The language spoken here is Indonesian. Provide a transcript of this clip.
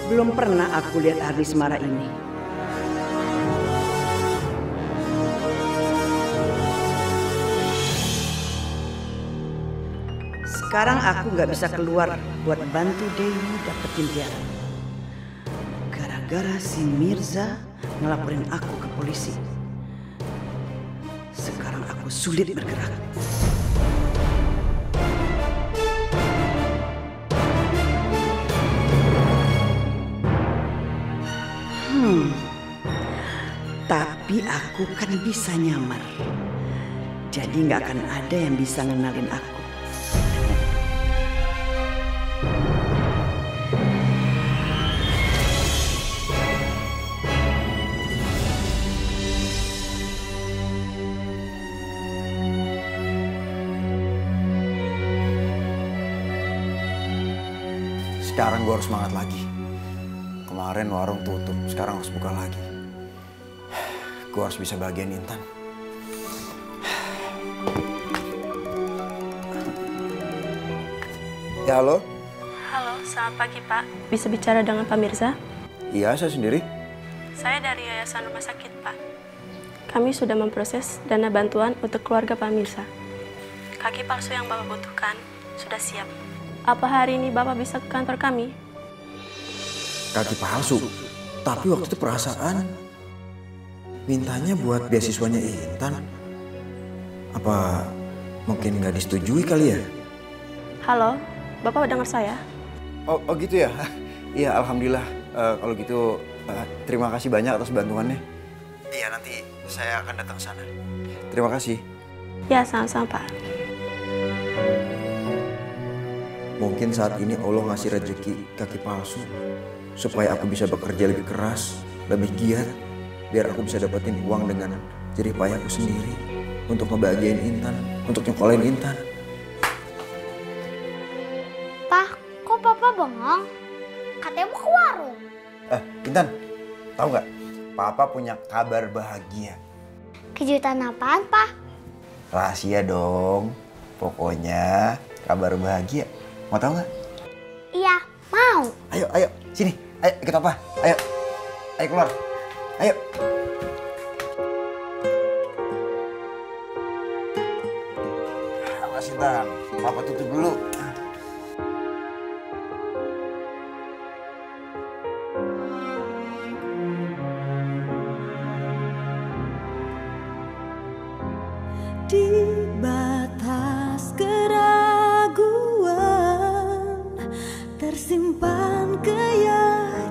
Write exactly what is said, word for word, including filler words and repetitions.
Belum pernah aku lihat Ardi semarah ini. Sekarang aku nggak bisa keluar buat bantu Dewi dapetin Tiara. Gara-gara si Mirza ngelaporin aku ke polisi. Sekarang aku sulit bergerak. Hmm, tapi aku kan bisa nyamar. Jadi nggak akan ada yang bisa ngenalin aku. Sekarang gue harus semangat lagi. Kemarin warung tutup, sekarang harus buka lagi. Gue harus bisa bagian Intan. Ya, halo? Halo, selamat pagi Pak. Bisa bicara dengan Pak Mirza? Iya, saya sendiri. Saya dari Yayasan Rumah Sakit, Pak. Kami sudah memproses dana bantuan untuk keluarga Pak Mirza. Kaki palsu yang Bapak butuhkan sudah siap. Apa hari ini Bapak bisa ke kantor kami? Kaki palsu? Tapi waktu itu perasaan mintanya buat beasiswanya Intan. Apa mungkin nggak disetujui kali ya? Halo, Bapak dengar saya? Oh, oh gitu ya? Iya, alhamdulillah. Uh, kalau gitu, uh, terima kasih banyak atas bantuannya. Iya, nanti saya akan datang ke sana. Terima kasih. Ya, sama-sama Pak. Mungkin saat ini Allah ngasih rezeki kaki palsu supaya aku bisa bekerja lebih keras, lebih giat, biar aku bisa dapetin uang dengan jerih payahku sendiri untuk ngebahagiain Intan, untuk nyokolain Intan. Pak, kok Papa bengong? Katanya mau ke warung. Eh, Intan, tahu nggak? Papa punya kabar bahagia. Kejutan apaan, Pak? Rahasia dong. Pokoknya kabar bahagia. Mau tahu nggak? Iya, mau. Ayo, ayo, sini. Ayo, ikut Papa. Ayo, ayo keluar. Ayo. Awas Intan, Papa tutup dulu. Di batas keraguan tersimpan keyakinan.